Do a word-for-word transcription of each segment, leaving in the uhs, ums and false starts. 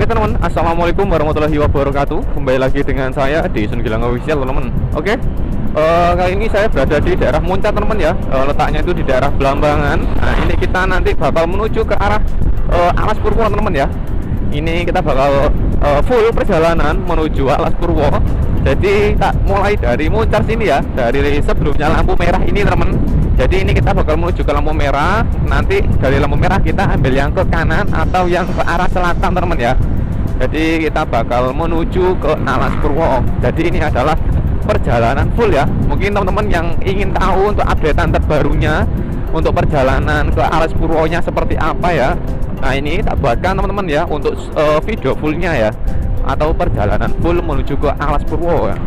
teman-teman, assalamualaikum warahmatullahi wabarakatuh. Kembali lagi dengan saya di Sun Gilang Official teman-teman. Oke, uh, kali ini saya berada di daerah Muncrat teman-teman ya. uh, Letaknya itu di daerah Blambangan. Nah ini kita nanti bakal menuju ke arah uh, Alas Purwo teman-teman ya. Ini kita bakal uh, full perjalanan menuju Alas Purwo. Jadi tak mulai dari Muncrat sini ya, dari sebelumnya lampu merah ini teman. Jadi ini kita bakal menuju ke lampu merah. Nanti dari lampu merah kita ambil yang ke kanan atau yang ke arah selatan teman ya. Jadi kita bakal menuju ke Alas Purwo. Jadi ini adalah perjalanan full ya. Mungkin teman-teman yang ingin tahu untuk updatean terbarunya untuk perjalanan ke Alas Purwonya seperti apa ya. Nah ini tak buatkan teman-teman ya untuk uh, video fullnya ya, atau perjalanan full menuju ke Alas Purwo ya.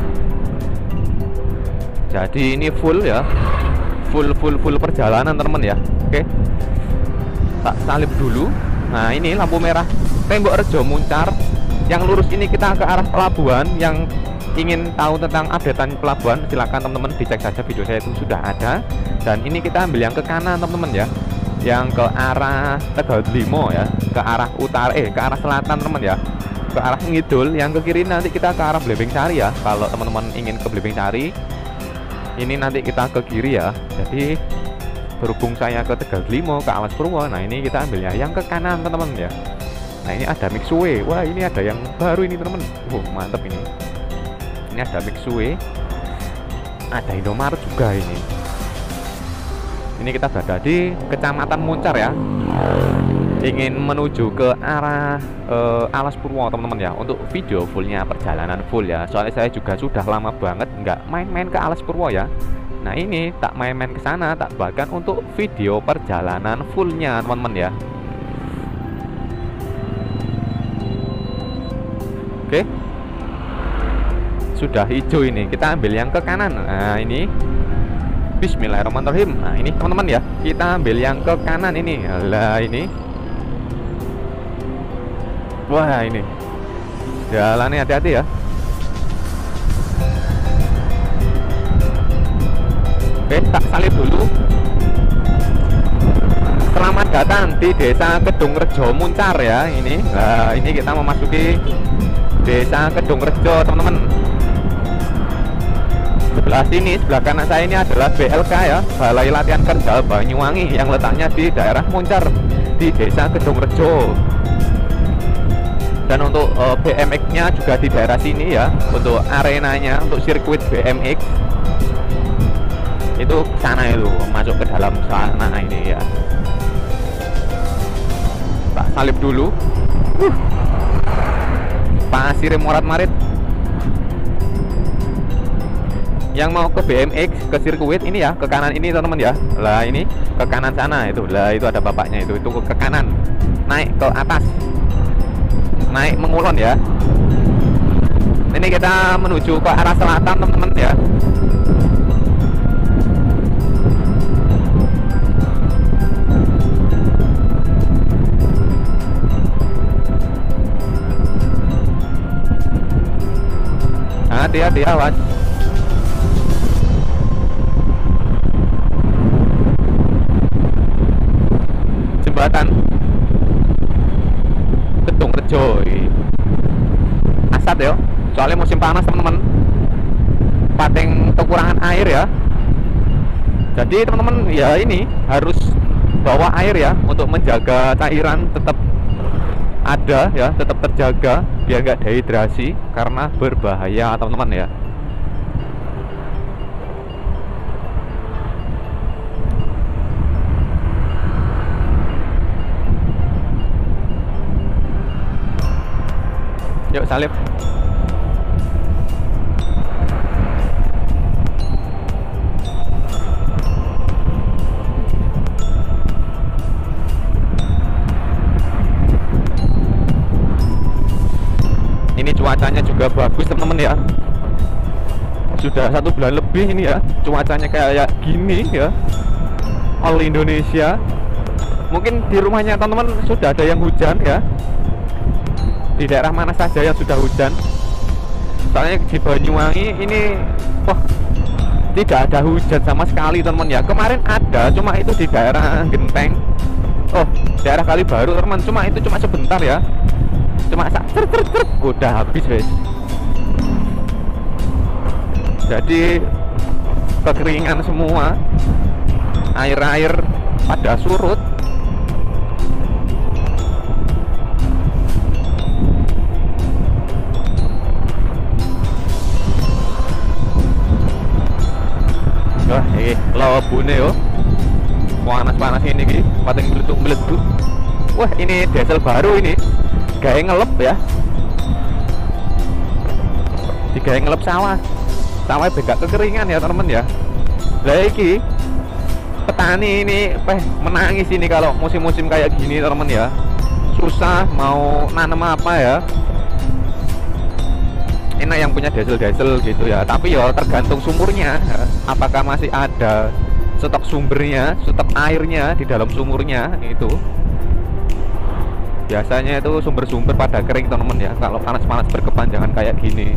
Jadi ini full ya, full full full perjalanan teman-teman ya. Oke, tak salib dulu. Nah ini lampu merah Tembok Rejo Muncar. Yang lurus ini kita ke arah pelabuhan. Yang ingin tahu tentang updatean pelabuhan silakan teman-teman dicek saja, video saya itu sudah ada. Dan ini kita ambil yang ke kanan teman-teman ya, yang ke arah Tegal Limo ya, ke arah utara eh ke arah selatan teman ya, ke arah ngidul. Yang ke kiri nanti kita ke arah Blimbing Sari ya. Kalau teman-teman ingin ke Blimbing Sari, ini nanti kita ke kiri ya. Jadi berhubung saya ke Tegal Limo, ke Alas Purwo, nah ini kita ambilnya yang ke kanan teman-teman ya. Nah ini ada Mixway. Wah ini ada yang baru ini teman. Wow mantep ini. Ini ada Mixway, ada Indomaret juga ini. Ini kita berada di Kecamatan Muncar ya. Ingin menuju ke arah uh, Alas Purwo teman-teman ya. Untuk video fullnya perjalanan full ya. Soalnya saya juga sudah lama banget nggak main-main ke Alas Purwo ya. Nah ini tak main-main ke sana, tak bahkan untuk video perjalanan fullnya teman-teman ya. Oke, sudah hijau ini, kita ambil yang ke kanan. Nah ini Bismillahirrahmanirrahim. Nah ini teman-teman ya, kita ambil yang ke kanan ini. Lah ini, wah ini jalannya hati-hati ya. Oke, tak salib dulu. Selamat datang di Desa Kedung Rejo Muncar ya. Ini, nah ini kita memasuki Desa Kedung Rejo teman-teman. Sebelah sini, sebelah kanan saya ini adalah B L K ya, Balai Latihan Kerja Banyuwangi, yang letaknya di daerah Muncar di Desa Kedung Rejo. Dan untuk uh, B M X-nya juga di daerah sini ya. Untuk arenanya, untuk sirkuit B M X itu sana itu, masuk ke dalam sana ini ya. Tak salib dulu. Uh. Pasir Morat Marit. Yang mau ke B M X, ke sirkuit ini ya, ke kanan ini teman-teman ya. Lah ini ke kanan sana itu. Lah itu ada bapaknya itu. Itu ke kanan. Naik ke atas. Naik mengulon ya. Ini kita menuju ke arah selatan teman-teman ya. Hati-hati awas. Jembatan Kedung Rejo asap ya, soalnya musim panas teman-teman, pating kekurangan air ya. Jadi teman-teman ya ini harus bawa air ya, untuk menjaga cairan tetap ada ya, tetap terjaga biar nggak dehidrasi karena berbahaya teman-teman ya. Yuk salib. Ini cuacanya juga bagus teman-teman ya. Sudah satu bulan lebih ini ya, cuacanya kayak gini ya, all Indonesia. Mungkin di rumahnya teman-teman sudah ada yang hujan ya. Di daerah mana saja yang sudah hujan? Soalnya di Banyuwangi ini, wah, tidak ada hujan sama sekali teman ya. Kemarin ada, cuma itu di daerah Genteng. Oh, daerah Kali Baru teman, cuma itu cuma sebentar ya. cuma sak cer cer cer udah habis wes. Jadi kekeringan semua, air-air pada surut. Wah, ini lobune yo. Panas-panas ini ki, pating meleduk-meleduk. Wah, ini diesel baru ini. Gawe ngelep ya. Digawe ngelep sawah. Sawah begak kekeringan ya, teman ya. Lah iki petani ini peh menangis ini kalau musim-musim kayak gini, teman ya. Susah mau nanam apa ya. Enak yang punya diesel-diesel gitu ya, tapi ya tergantung sumurnya. Apakah masih ada stok sumbernya, stok airnya di dalam sumurnya itu. Biasanya itu sumber-sumber pada kering, teman-teman ya, kalau panas-panas berkepanjangan kayak gini.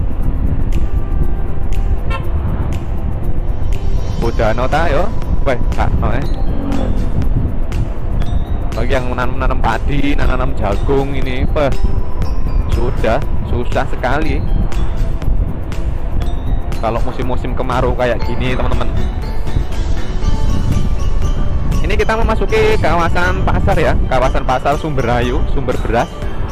Udah nota yo, weh, kak, no, eh. Bagi yang nanam-nanam padi, nanam jagung ini, peh, sudah susah sekali. Kalau musim-musim kemarau kayak gini, teman-teman. Ini kita memasuki kawasan pasar ya, kawasan pasar Sumberayu, sumber beras.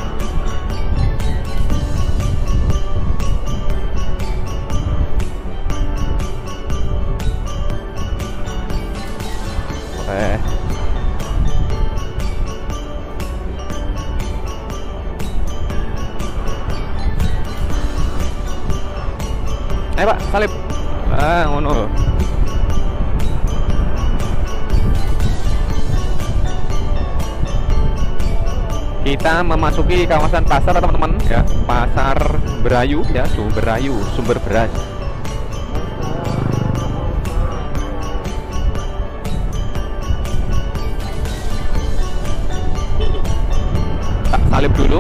Eh. Eh Pak, salib. Ah, ngono. Kita memasuki kawasan pasar, teman-teman ya, pasar Berayu ya, Sumberayu, sumber beras. Tak salib dulu.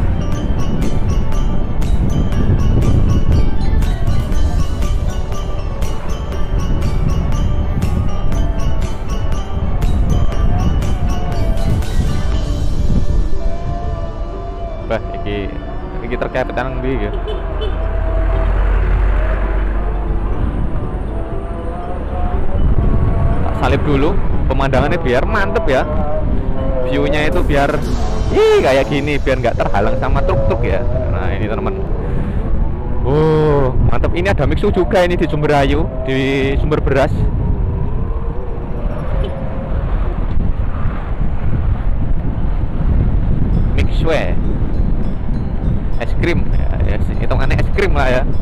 Bah, iki iki terkait nang ndi ya. Tak salib dulu, pemandangannya biar mantep ya. View-nya itu biar ih kayak gini, biar nggak terhalang sama truk-truk ya. Nah, ini teman. Oh, mantep. Ini ada mixu juga ini di Sumberayu, di sumber beras. Mixue. Es krim ya, ya hitungannya es krim lah ya.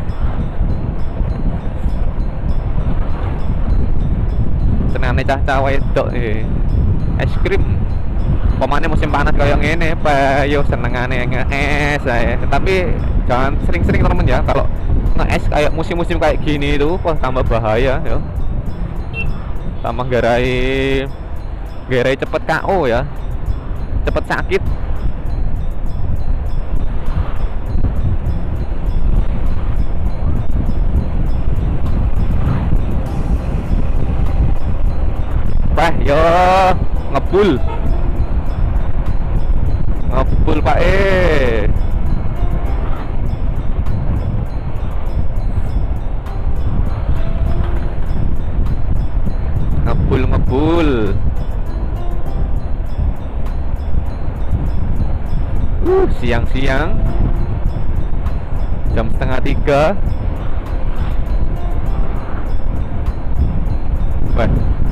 Senane cah-cah wedok iki. Es krim. Pemane musim panas kayak ngene, apa yo senengane nge-es ae. Tapi jangan sering-sering, teman ya. Kalau nge-es kayak musim-musim kayak gini itu wah tambah bahaya ya. Tambah garai garai cepet K O ya. Cepet sakit. Wah, yo ngebul. Ngebul Pak eh. Ngebul ngebul. Uh, siang-siang. Jam setengah tiga. Wah.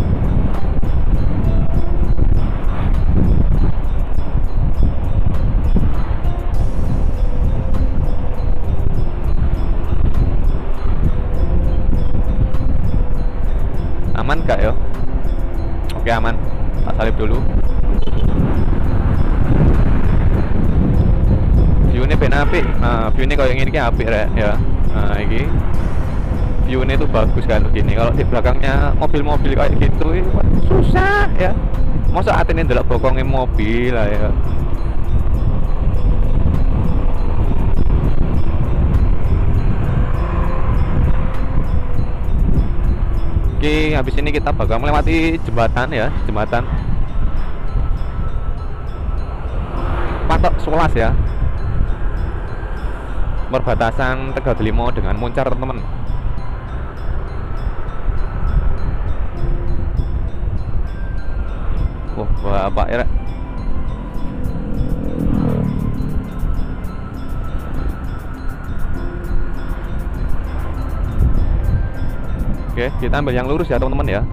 Aman gak ya? Oke aman. Tak salib dulu. View ini ben apik. Nah, view ini kalau yang ini kayak apik rek ya. Nah, ini view ini tuh bagus kan begini. Kalau di belakangnya mobil-mobil kayak gitu susah ya. Masa atene ndelok bokongnya mobil lah ya. Oke, habis ini kita bakal melewati jembatan ya, jembatan Patok sebelas ya. perbatasan Tegal Delimo dengan Moncar, teman-teman. Oh, bapak ya. Oke, kita ambil yang lurus ya, teman-teman ya.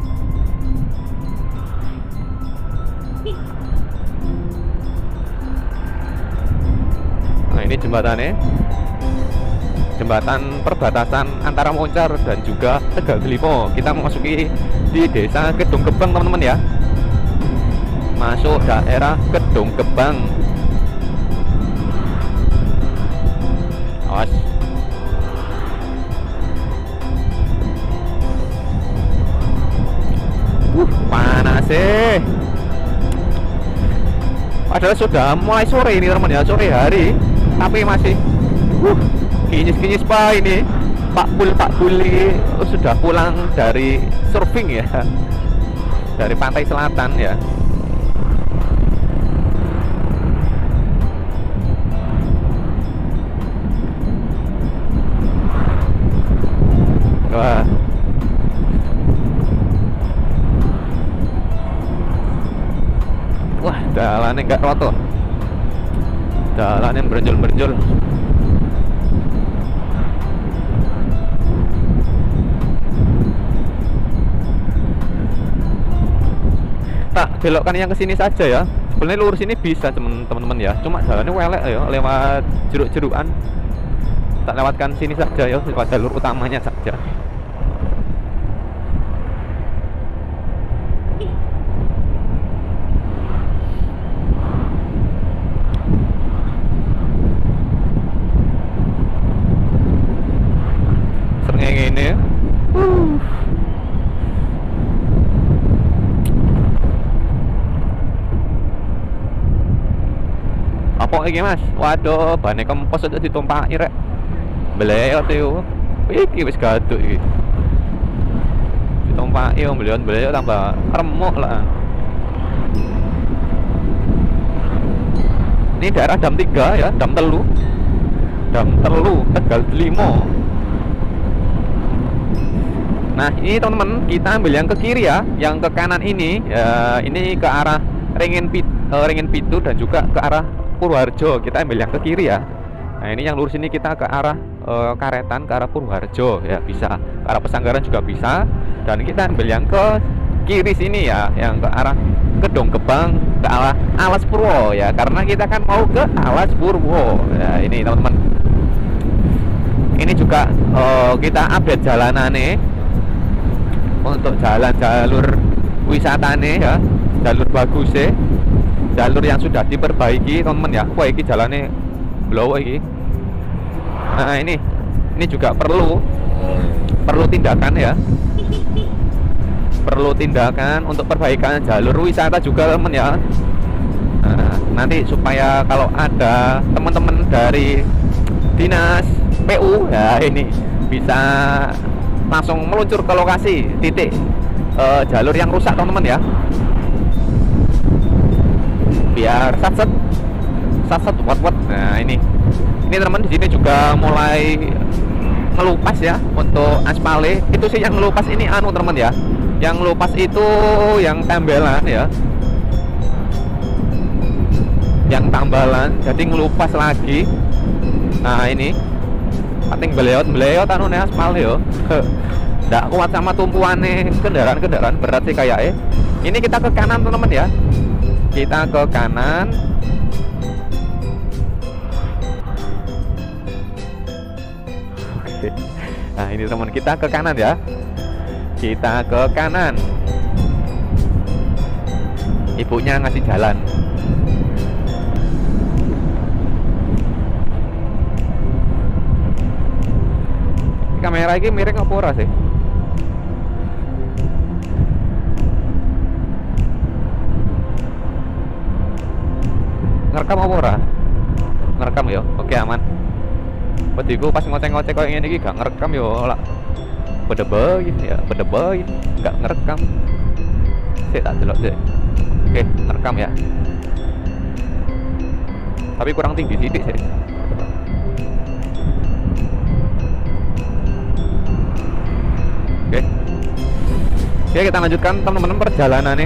Nah, ini jembatannya. Jembatan perbatasan antara Moncar dan juga Tegal Delimo. Kita memasuki di desa Kedung Gebang, teman-teman ya. Masuk daerah Kedung Gebang. Awas. Uh, panas sih. Padahal sudah mulai sore ini, teman ya, sore hari, tapi masih uh, kinyis-kinyis pak ini. Pak Pul, Pak Puli sudah pulang dari surfing ya, dari pantai selatan ya. Wah. Wah, jalannya nggak roto. Jalannya berenjol-berenjol. Tak belokkan yang kesini saja ya. Sebenarnya lurus ini bisa teman-teman ya. Cuma jalannya welek ya, lewat jeruk-jerukan. Tak lewatkan sini saja ya, lewat jalur utamanya saja. Sering ini ya. Uh. Apa iki Mas? Waduh, bane kempes aja ditumpaki rek. Beleot yo. Iki wis gaduk iki. Ditumpaki yo beleot-beleot tambah remuk lah. Ini daerah Dam tiga ya, Dam telu. Dam telu Tegal Delimo. Nah, ini teman-teman, kita ambil yang ke kiri ya, yang ke kanan ini ya, ini ke arah Ringin Pit, uh, Ringin Pitu dan juga ke arah Purwoharjo. Kita ambil yang ke kiri ya. Nah, ini yang lurus ini kita ke arah uh, Karetan, ke arah Purwoharjo ya, bisa. Ke arah Pesanggaran juga bisa. Dan kita ambil yang ke kiri sini ya, yang ke arah Kedung Gebang, ke arah Alas Purwo ya, karena kita kan mau ke Alas Purwo. Ya, ini teman-teman. Ini juga uh, kita update jalanannya untuk jalan jalur wisatanya ya, jalur bagus ya, jalur yang sudah diperbaiki teman-teman ya. Wah, ini jalannya blow ini. Nah, ini ini juga perlu perlu tindakan ya, perlu tindakan untuk perbaikan jalur wisata juga teman ya. Nah, nanti supaya kalau ada teman-teman dari dinas P U ya, ini bisa langsung meluncur ke lokasi titik uh, jalur yang rusak teman-teman ya, biar satset satset wat-wat. Nah, ini ini teman-teman di sini juga mulai ngelupas ya untuk aspalnya. Itu sih yang ngelupas ini anu teman ya, yang ngelupas itu yang tembelan ya, yang tambalan jadi ngelupas lagi. Nah, ini pating beleot beleot anu nih aspal yo. Nggak kuat sama tumpuannya kendaraan-kendaraan berat sih kayaknya. Ini kita ke kanan teman-teman ya, kita ke kanan. Oke. Nah, ini teman, kita ke kanan ya, kita ke kanan. Ibunya ngasih jalan. Kamera ini miring apa ora sih? Ngerekam apa ora? Ngerekam ya? Oke, aman. Pediku pas ngoceh-ngoceh kayak gini gak ngerekam ya lah. Bedebay ya, bedebay gak ngerekam. Sik tak delok sih. Oke, ngerekam ya. Tapi kurang tinggi sedikit sih. Oke, kita lanjutkan teman-teman perjalanannya.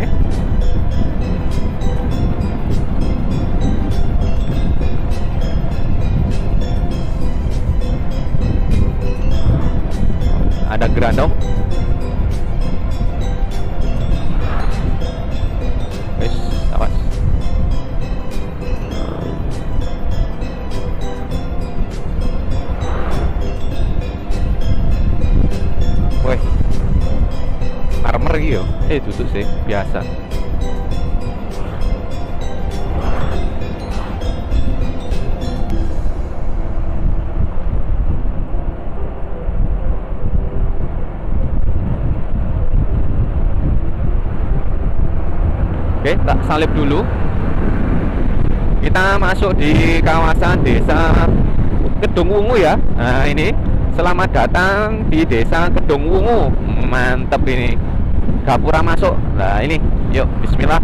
Ada gerandong. Wes, awas. Weh, armor gitu. Eh, duduk sih, biasa. Oke, tak salib dulu. Kita masuk di kawasan desa Kedung Wungu ya. Nah ini, selamat datang di desa Kedung Wungu. Mantep ini. Gapura masuk. Nah ini, yuk bismillah.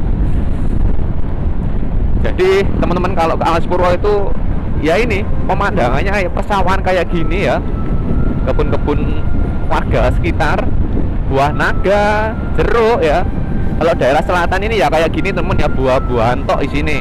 Jadi teman-teman kalau ke Alas Purwo itu ya ini pemandangannya pesawahan kayak gini ya. Kebun-kebun warga sekitar, buah naga, jeruk ya. Kalau daerah selatan ini ya kayak gini temen ya, buah-buahan tok di sini.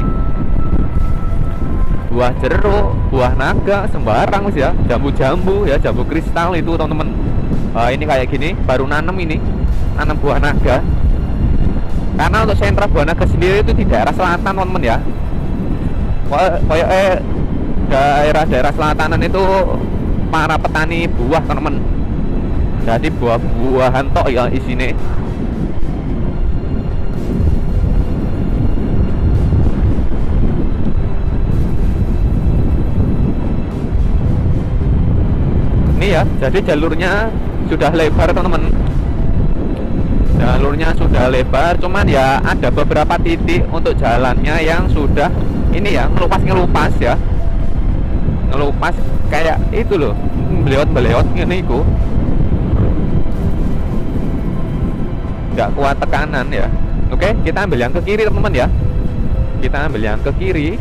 Buah jeruk, buah naga sembarang mas ya, jambu-jambu ya, jambu kristal itu teman-teman. Uh, ini kayak gini, baru nanam ini, nanam buah naga. Karena untuk sentra buah naga sendiri itu di daerah selatan teman-teman ya. Kayak eh daerah-daerah selatanan itu para petani buah teman-teman. Jadi buah-buahan tok ya di sini. Ini ya, jadi jalurnya sudah lebar teman-teman. Jalurnya sudah lebar, cuman ya ada beberapa titik untuk jalannya yang sudah ini ya, ngelupas-ngelupas ya. Ngelupas kayak itu loh, beleot-beleot ini itu. Nggak kuat tekanan ya. Oke, kita ambil yang ke kiri teman-teman ya. Kita ambil yang ke kiri.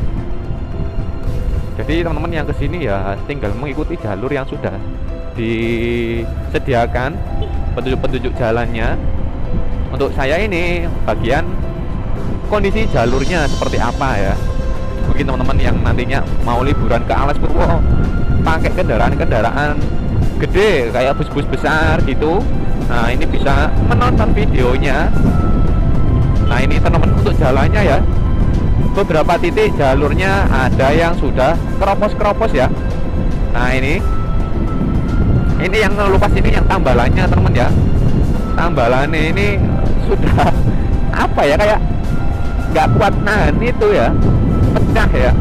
Jadi teman-teman yang kesini ya tinggal mengikuti jalur yang sudah disediakan, petunjuk-petunjuk jalannya. Untuk saya ini bagian kondisi jalurnya seperti apa ya. Mungkin teman-teman yang nantinya mau liburan ke Alas Purwo pakai kendaraan-kendaraan gede kayak bus-bus besar gitu, nah ini bisa menonton videonya. Nah ini teman-teman untuk jalannya ya, beberapa titik jalurnya ada yang sudah keropos-keropos ya. Nah ini ini yang ngelupas ini yang tambalannya teman ya. Tambalannya ini sudah apa ya, kayak nggak kuat nahan itu ya, pecah ya.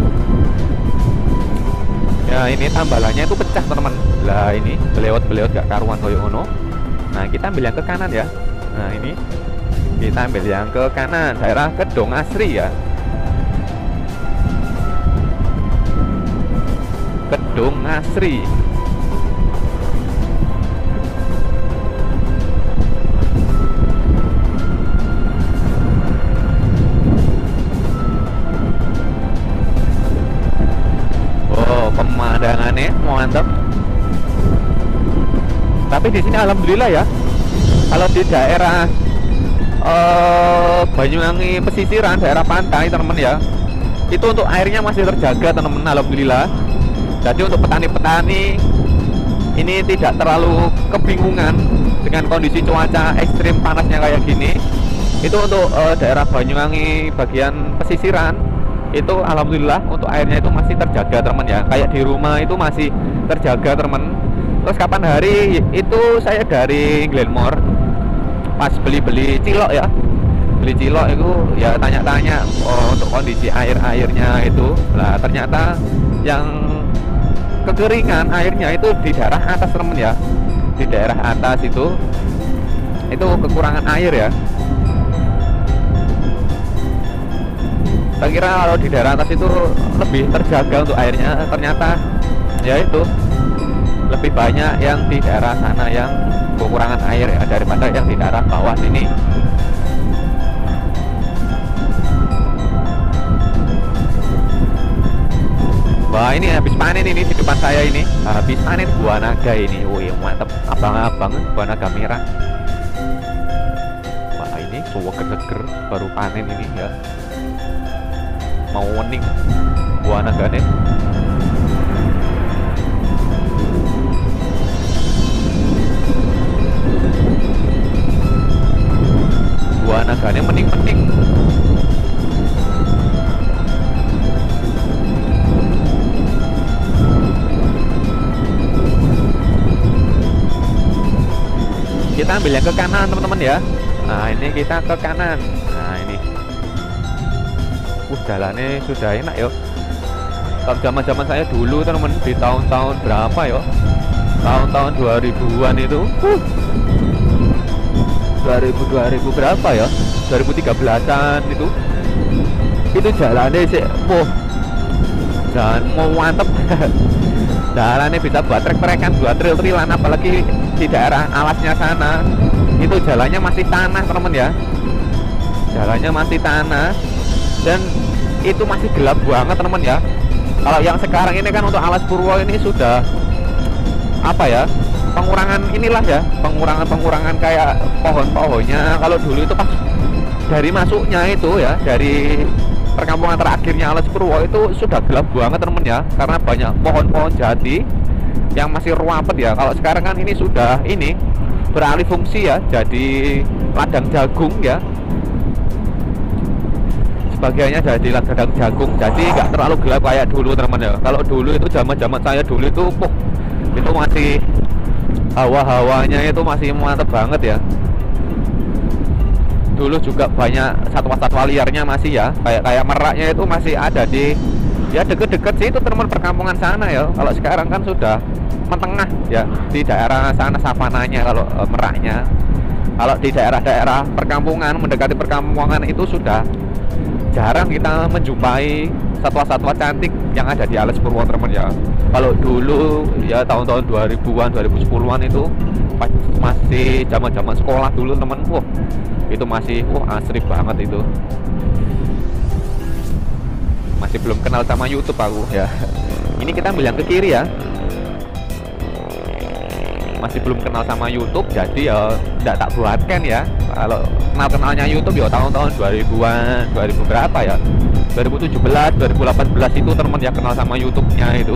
Ya ini tambalannya itu pecah teman-teman. Lah ini belewot-belewot gak karuan koyo ngono. Nah kita ambil yang ke kanan ya. Nah ini kita ambil yang ke kanan, daerah Kedung Asri ya. Kedung Asri. Oh, pemandangannya mantap. Tapi di sini alhamdulillah ya. Kalau di daerah uh, Banyuwangi pesisiran, daerah pantai teman-teman ya, itu untuk airnya masih terjaga teman-teman, alhamdulillah. Jadi untuk petani-petani ini tidak terlalu kebingungan dengan kondisi cuaca ekstrim panasnya kayak gini. Itu untuk uh, daerah Banyuwangi bagian pesisiran itu alhamdulillah untuk airnya itu masih terjaga teman ya. Kayak di rumah itu masih terjaga teman. Terus kapan hari itu saya dari Glenmore pas beli-beli cilok ya, beli cilok itu ya tanya-tanya oh, untuk kondisi air-airnya itu. Nah ternyata yang kekeringan airnya itu di daerah atas teman ya, di daerah atas itu itu kekurangan air ya. Saya kira kalau di daerah atas itu lebih terjaga untuk airnya, ternyata ya itu lebih banyak yang di daerah sana yang kekurangan air ya daripada yang di daerah bawah sini. Wah ini habis panen ini di depan saya ini, habis panen buah naga ini. Wih mantap, abang-abang buah naga merah. seger-seger baru panen ini ya, mau wening buah nagane. Buah nagane mening-mening. Kita ambil yang ke kanan teman-teman ya. Nah ini kita ke kanan. Nah ini uh jalannya sudah enak ya. Kalau zaman-zaman saya dulu teman-teman, di tahun-tahun berapa ya, tahun-tahun dua ribuan itu uh, dua ribu dua ribu berapa ya, dua ribu tiga belasan itu itu jalannya sih wah jangan mau mantep. Jalannya bisa buat trek-trekan, buat trail-trailan, apalagi di daerah alasnya sana itu jalannya masih tanah teman-teman ya, jalannya masih tanah dan itu masih gelap banget teman-teman ya. Kalau yang sekarang ini kan untuk Alas Purwo ini sudah apa ya, pengurangan inilah ya, pengurangan-pengurangan kayak pohon-pohonnya. Kalau dulu itu pas dari masuknya itu ya, dari perkampungan terakhirnya Alas Purwo itu sudah gelap banget teman-teman ya, karena banyak pohon-pohon jati yang masih ruwet ya. Kalau sekarang kan ini sudah ini beralih fungsi ya, jadi ladang jagung ya, sebagiannya jadi ladang jagung, jadi nggak terlalu gelap kayak dulu teman-teman ya. Kalau dulu itu zaman-zaman saya dulu itu puh, itu masih hawa-hawanya itu masih mantep banget ya. Dulu juga banyak satwa-satwa liarnya masih ya, kayak kayak meraknya itu masih ada di ya deket-deket sih itu teman perkampungan sana ya. Kalau sekarang kan sudah mentengah ya, di daerah sana savananya kalau e, meraknya. Kalau di daerah-daerah perkampungan, mendekati perkampungan itu sudah jarang kita menjumpai satwa-satwa cantik yang ada di Alas Purwo teman ya. Kalau dulu ya tahun-tahun dua ribuan, dua ribu sepuluhan itu masih zaman-zaman sekolah dulu teman, wah itu masih wah asri banget itu. Masih belum kenal sama YouTube aku ya. Ini kita ambil yang ke kiri ya. Masih belum kenal sama YouTube, jadi ya tidak tak buatkan ya. Kalau kenal-kenalnya YouTube ya tahun-tahun dua ribuan, dua ribu berapa ya, dua ribu tujuh belas, dua ribu delapan belas itu teman ya kenal sama YouTube-nya itu.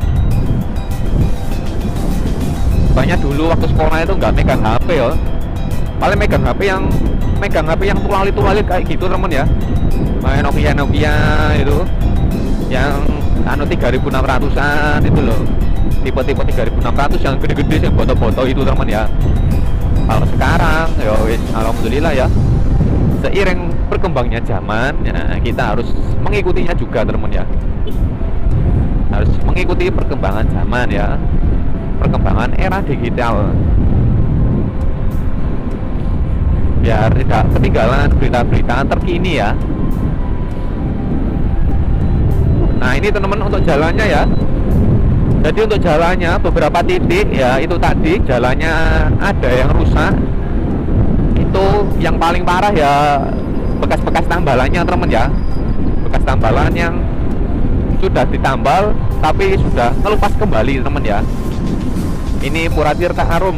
Banyak dulu waktu sekolah itu nggak megang H P ya, paling megang H P yang megang H P yang tulali-tulali kayak gitu teman ya, main Nokia Nokia itu yang anu tiga ribu enam ratusan itu loh, tipe-tipe tiga ribu enam ratus yang gede-gede yang foto-foto itu teman ya. Kalau sekarang ya wis alhamdulillah ya, seiring berkembangnya zaman ya, kita harus mengikutinya juga teman ya, harus mengikuti perkembangan zaman ya, perkembangan era digital, biar tidak ketinggalan berita-berita terkini ya. Nah ini teman-teman untuk jalannya ya. Jadi untuk jalannya beberapa titik ya, itu tadi jalannya ada yang rusak. Itu yang paling parah ya bekas-bekas tambalannya teman ya, bekas tambalan yang sudah ditambal tapi sudah ngelupas kembali teman ya. Ini Pura Tirta Arum,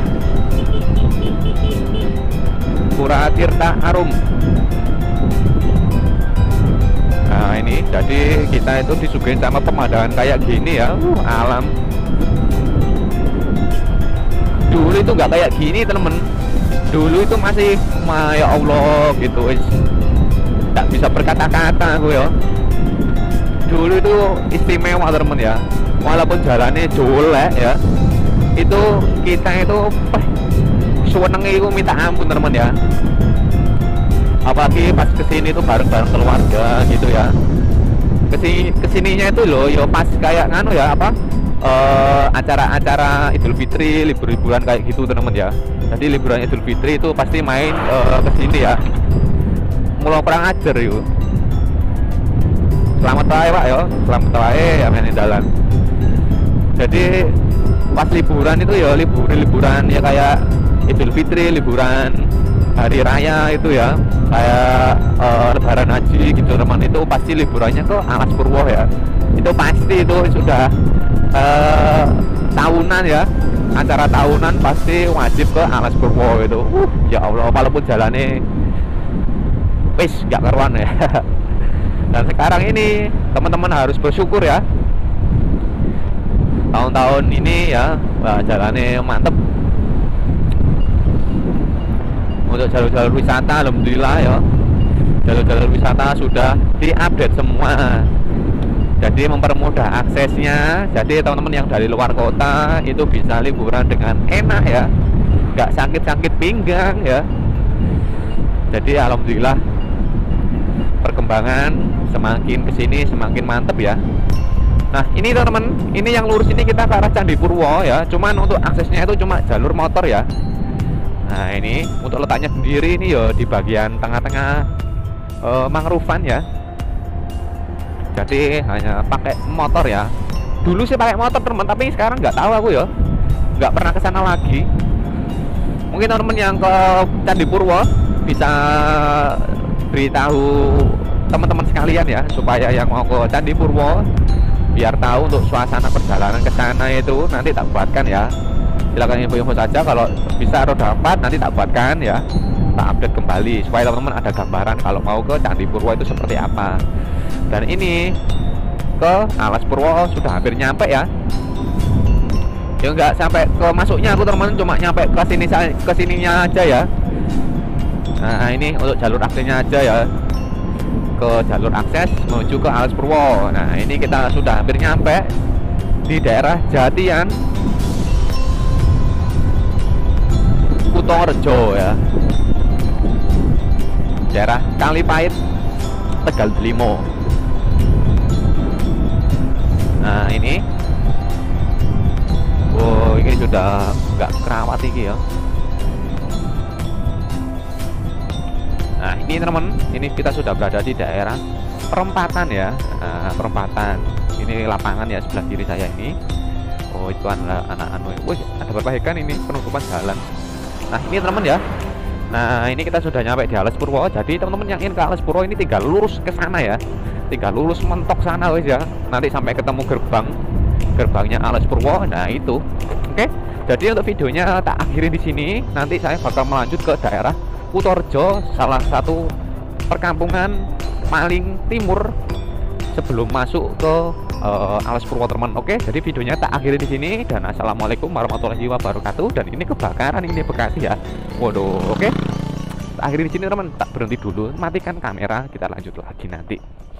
Pura Tirta Arum. Nah ini jadi kita itu disuguhin sama pemandangan kayak gini ya, uh, alam. Dulu itu nggak kayak gini temen, dulu itu masih ma ya Allah gitu, nggak bisa berkata-kata aku ya. Dulu itu istimewa temen ya, walaupun jalannya jelek ya, itu kita itu eh, senengnya itu minta ampun temen ya. Apalagi pas kesini tuh bareng-bareng keluarga gitu ya. Kesini kesininya itu loh, yo pas kayak nganu ya apa acara-acara uh, Idul Fitri, libur-liburan kayak gitu teman-teman ya. Jadi liburan Idul Fitri itu pasti main uh, kesini ya. Mulai perang ajar yuk. Selamat wae Pak yo, selamat wae ya main dalan. Jadi pas liburan itu ya liburan-liburan ya kayak Idul Fitri, liburan hari raya itu ya, kayak uh, lebaran haji gitu teman, itu pasti liburannya ke Alas Purwo ya. Itu pasti itu sudah uh, tahunan ya, acara tahunan pasti wajib ke Alas Purwo itu. Uh, ya Allah, walaupun jalannya wis nggak karuan ya. Dan sekarang ini teman-teman harus bersyukur ya, tahun-tahun ini ya, wah, jalannya mantep. Untuk jalur-jalur wisata alhamdulillah ya, jalur-jalur wisata sudah diupdate semua, jadi mempermudah aksesnya. Jadi teman-teman yang dari luar kota itu bisa liburan dengan enak ya, nggak sakit-sakit pinggang ya. Jadi alhamdulillah perkembangan semakin kesini semakin mantep ya. Nah ini teman-teman, ini yang lurus ini kita ke arah Candi Purwo ya, cuman untuk aksesnya itu cuma jalur motor ya. Nah ini untuk letaknya sendiri ini ya di bagian tengah-tengah uh, mangrovan ya. Jadi hanya pakai motor ya. Dulu sih pakai motor teman, tapi sekarang nggak tahu aku ya, nggak pernah kesana lagi. Mungkin teman-teman yang ke Candi Purwo bisa beritahu teman-teman sekalian ya, supaya yang mau ke Candi Purwo biar tahu untuk suasana perjalanan ke sana itu nanti tak buatkan ya. Silakan info-info saja, kalau bisa roda empat nanti tak buatkan ya, tak update kembali supaya teman-teman ada gambaran kalau mau ke Candi Purwo itu seperti apa. Dan ini ke Alas Purwo sudah hampir nyampe ya. Ya nggak sampai ke masuknya aku teman-teman, cuma nyampe ke sini ke sininya aja ya. Nah ini untuk jalur aksesnya aja ya, ke jalur akses menuju ke Alas Purwo. Nah ini kita sudah hampir nyampe di daerah Jatian Kutorejo ya, daerah Kalipait, Tegal Delimo. Nah ini, oh ini sudah nggak kerawat ini ya. Nah ini teman, ini kita sudah berada di daerah perempatan ya. Nah, perempatan ini lapangan ya sebelah kiri saya ini. Oh itu anak-anak, wih ada perbaikan ini penutupan jalan. Nah ini teman ya, nah ini kita sudah nyampe di Alas Purwo. Jadi teman-teman yang ingin ke Alas Purwo ini tinggal lurus ke sana ya, tinggal lurus mentok sana wis ya, nanti sampai ketemu gerbang gerbangnya Alas Purwo. Nah itu oke. Jadi untuk videonya tak akhiri di sini, nanti saya bakal melanjut ke daerah Kutorejo, salah satu perkampungan paling timur sebelum masuk ke uh, Alas Purwo teman. Oke, jadi videonya tak akhiri di sini dan assalamualaikum warahmatullahi wabarakatuh. Dan ini kebakaran ini Bekasi ya. Waduh, oke. Tak akhiri di sini teman, tak berhenti dulu, matikan kamera, kita lanjut lagi nanti.